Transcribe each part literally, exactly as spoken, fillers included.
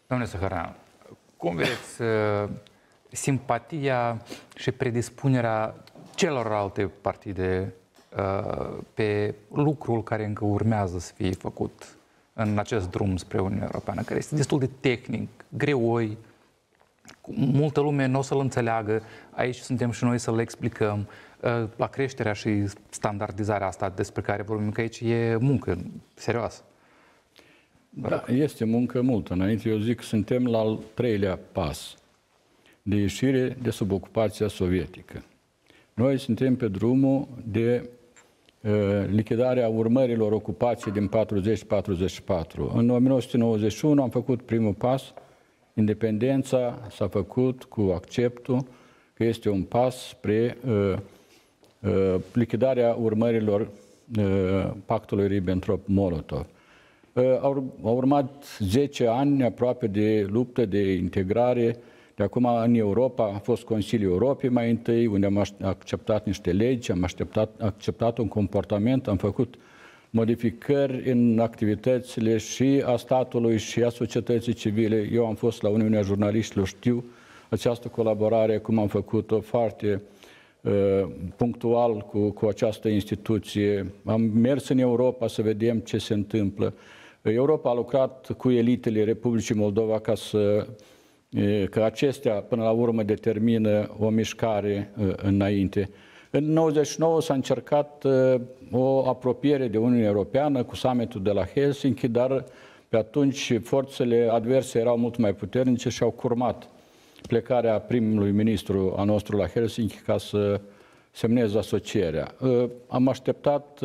Domnule Săhăran, cum vedeți uh, simpatia și predispunerea celorlalte partide uh, pe lucrul care încă urmează să fie făcut în acest drum spre Uniunea Europeană, care este destul de tehnic, greoi, multă lume nu o să-l înțeleagă, aici suntem și noi să-l explicăm, uh, la creșterea și standardizarea asta despre care vorbim, că aici e muncă serioasă. Da, este muncă multă. Înainte eu zic că suntem la al treilea pas de ieșire de sub ocupația sovietică. Noi suntem pe drumul de uh, lichidarea urmărilor ocupației din patruzeci patruzeci și patru. În o mie nouă sute nouăzeci și unu am făcut primul pas. Independența s-a făcut cu acceptul că este un pas spre uh, uh, lichidarea urmărilor uh, pactului Ribbentrop-Molotov. Au urmat zece ani aproape de luptă, de integrare. De acum în Europa a fost Consiliul Europei mai întâi, unde am acceptat niște legi, am acceptat, acceptat un comportament, am făcut modificări în activitățile și a statului și a societății civile. Eu am fost la Uniunea Jurnaliștilor, știu această colaborare, cum am făcut-o foarte uh, punctual cu, cu această instituție. Am mers în Europa să vedem ce se întâmplă. Europa a lucrat cu elitele Republicii Moldova ca să, că acestea până la urmă determină o mișcare înainte. În nouăzeci și nouă s-a încercat o apropiere de Uniunea Europeană cu summitul de la Helsinki, dar pe atunci forțele adverse erau mult mai puternice și au curmat plecarea primului ministru a nostru la Helsinki ca să semneze asocierea. Am așteptat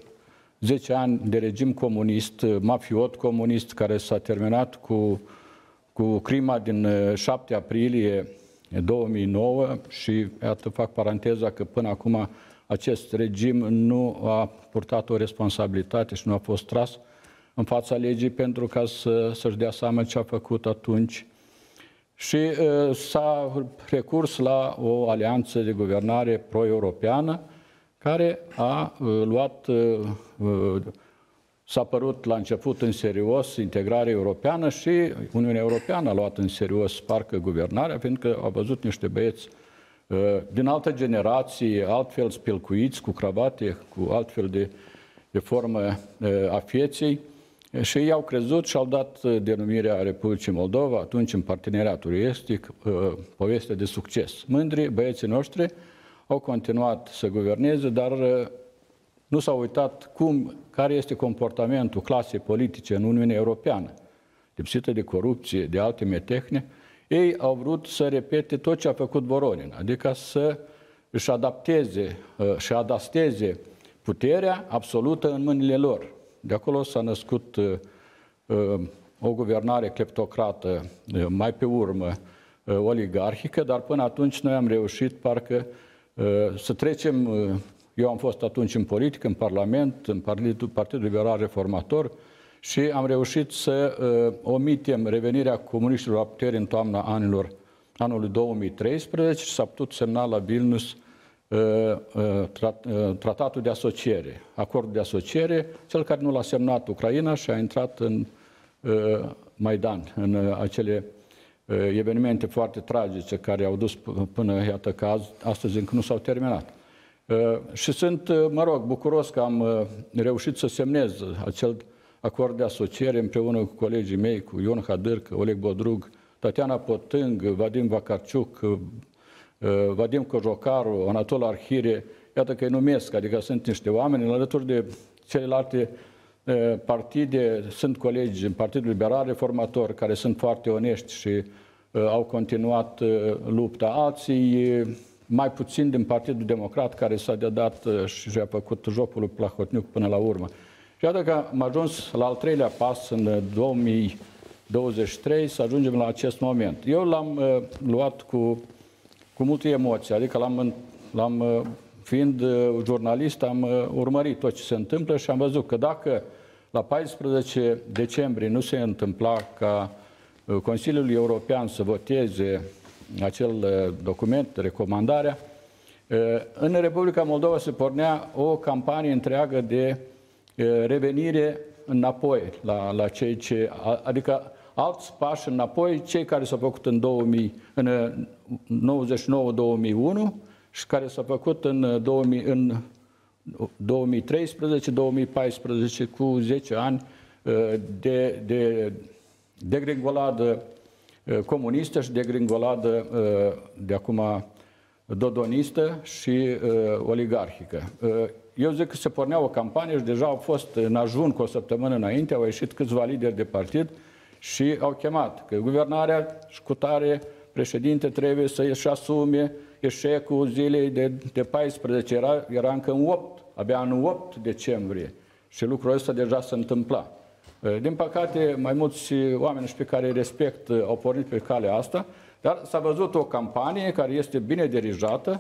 zece ani de regim comunist, mafiot comunist, care s-a terminat cu, cu crima din șapte aprilie două mii nouă și, iată, fac paranteza că până acum acest regim nu a purtat o responsabilitate și nu a fost tras în fața legii pentru ca să, să-și dea seama ce a făcut atunci. Și uh, s-a recurs la o alianță de guvernare pro-europeană, care a uh, luat, uh, uh, s-a părut la început în serios integrarea europeană și Uniunea Europeană a luat în serios parcă guvernarea, fiindcă a văzut niște băieți uh, din altă generație, altfel spilcuiți, cu cravate, cu altfel de, de formă uh, a fieței, și ei au crezut și au dat denumirea Republicii Moldova, atunci în parteneriatul estic, uh, poveste de succes. Mândri, băieții noștri au continuat să guverneze, dar nu s-au uitat cum, care este comportamentul clasei politice în Uniunea Europeană, lipsită de corupție, de alte metehne. Ei au vrut să repete tot ce a făcut Voronin, adică să își adapteze și adasteze puterea absolută în mâinile lor. De acolo s-a născut o guvernare cleptocrată, mai pe urmă oligarhică, dar până atunci noi am reușit parcă să trecem, eu am fost atunci în politică, în Parlament, în Partidul, Partidul Liberal Reformator și am reușit să uh, omitem revenirea comuniștilor la putere în toamna anilor, anului două mii treisprezece și s-a putut semna la Vilnius uh, uh, trat, uh, tratatul de asociere, acordul de asociere, cel care nu l-a semnat Ucraina și a intrat în uh, Maidan, în uh, acele evenimente foarte tragice care au dus până, iată, că azi, astăzi încă nu s-au terminat. Și sunt, mă rog, bucuros că am reușit să semnez acel acord de asociere împreună cu colegii mei, cu Ion Hadârcă, Oleg Bodrug, Tatiana Potâng, Vadim Vacarciuc, Vadim Cojocaru, Anatol Arhire, iată că îi numesc, adică sunt niște oameni, în alături de celelalte partide, sunt colegi în Partidul Liberal Reformator care sunt foarte onești și uh, au continuat uh, lupta. Alții, mai puțin din Partidul Democrat, care s-a dedat uh, și a făcut jocul lui Plahotniuc până la urmă. Și iată că am ajuns la al treilea pas în două mii douăzeci și trei să ajungem la acest moment. Eu l-am uh, luat cu, cu multă emoție, adică l-am, l-am uh, fiind uh, jurnalist, am uh, urmărit tot ce se întâmplă și am văzut că dacă la paisprezece decembrie nu se întâmpla ca uh, Consiliul European să voteze acel uh, document, recomandarea, uh, în Republica Moldova se pornea o campanie întreagă de uh, revenire înapoi la, la cei ce, adică alți pași înapoi, cei care s-au făcut în, două mii, în nouăzeci și nouă două mii unu și care s-au făcut în, două mii, în două mii treisprezece două mii paisprezece cu zece ani de, de degringoladă comunistă și degringoladă de acum dodonistă și uh, oligarhică. Uh, eu zic că se pornea o campanie și deja au fost în ajun cu o săptămână înainte, au ieșit câțiva lideri de partid și au chemat că guvernarea și cu tare președinte trebuie să-și asume eșecul zilei de, de paisprezece, era, era încă în opt, abia în opt decembrie și lucrul ăsta deja se întâmpla. Uh, din păcate, mai mulți oameni și pe care îi respect uh, au pornit pe calea asta, dar s-a văzut o campanie care este bine dirijată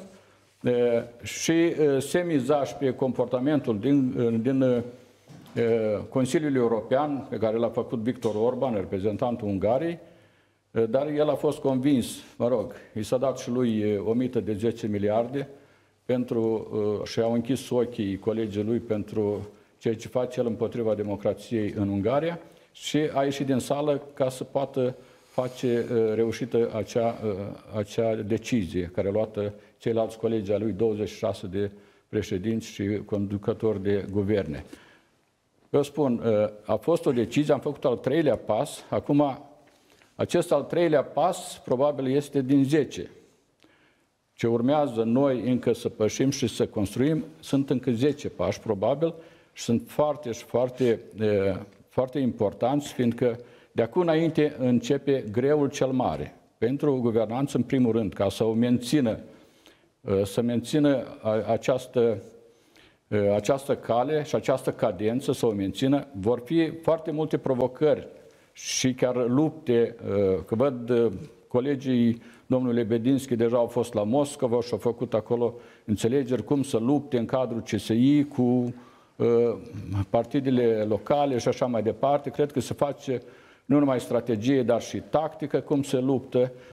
și se miza și pe comportamentul din, din Consiliul European, pe care l-a făcut Victor Orban, reprezentantul Ungariei, dar el a fost convins, mă rog, i s-a dat și lui o mită de zece miliarde pentru, și au închis ochii colegii lui pentru ceea ce face el împotriva democrației în Ungaria și a ieșit din sală ca să poată face uh, reușită acea, uh, acea decizie care a luat ceilalți colegi al lui, douăzeci și șase de președinți și conducători de guverne. Eu spun, uh, a fost o decizie, am făcut al treilea pas, acum acest al treilea pas probabil este din zece. Ce urmează noi încă să pășim și să construim, sunt încă zece pași probabil și sunt foarte și foarte, uh, foarte importanți, fiindcă de acum înainte începe greul cel mare. Pentru guvernanță, în primul rând, ca să o mențină, să mențină această, această cale și această cadență, să o mențină, vor fi foarte multe provocări și chiar lupte, că văd colegii domnului Lebedinski deja au fost la Moscova și au făcut acolo înțelegeri cum să lupte în cadrul C S I cu partidele locale și așa mai departe. Cred că se face nu numai strategie, dar și tactică, cum se luptă.